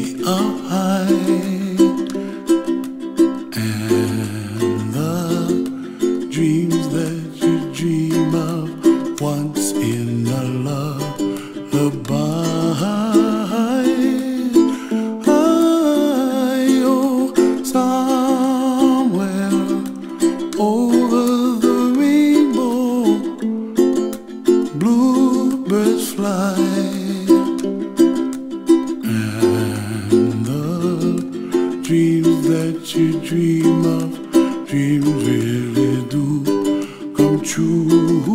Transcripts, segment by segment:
up high, and the dreams that you dream of once in a lullaby. Oh, somewhere over the rainbow, bluebirds fly, and the dreams that you dream of, dreams really do come true.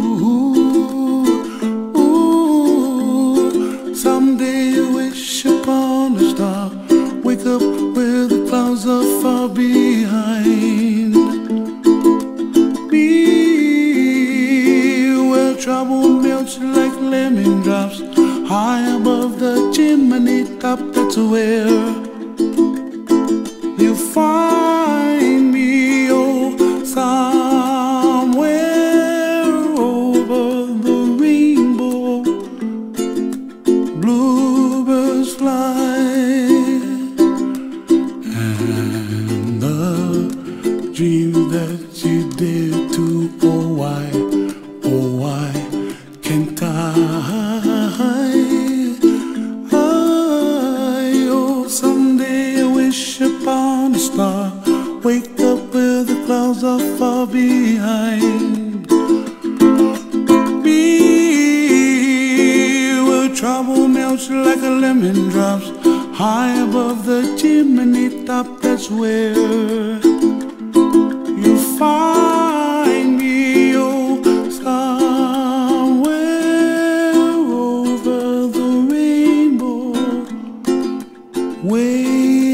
Ooh, someday you wish upon a star, wake up where the clouds are far behind. Be where trouble melts like lemon drops, high above the chimney top. That's where you find me. Oh, somewhere over the rainbow, bluebirds fly, and the dream that you dare to, oh why can't I? Oh, someday I wish upon a star, wake up where the clouds are far behind. Be where trouble melts like a lemon drops, high above the chimney top. That's where you find me. Oh, somewhere over the rainbow, way